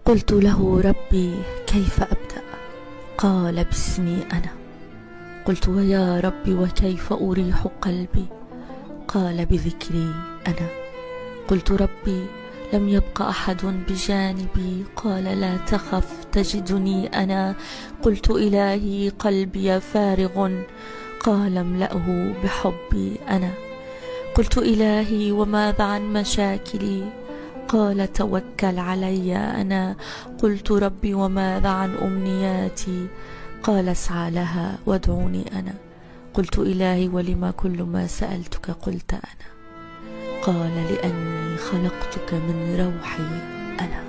قلت له ربي كيف أبدأ؟ قال باسمي أنا. قلت ويا ربي وكيف أريح قلبي؟ قال بذكري أنا. قلت ربي لم يبق أحد بجانبي؟ قال لا تخف تجدني أنا. قلت إلهي قلبي فارغ؟ قال املأه بحبي أنا. قلت إلهي وماذا عن مشاكلي؟ قال توكل علي أنا. قلت ربي وماذا عن أمنياتي؟ قال اسعى لها وادعوني أنا. قلت إلهي ولما كل ما سألتك قلت أنا؟ قال لأني خلقتك من روحي أنا.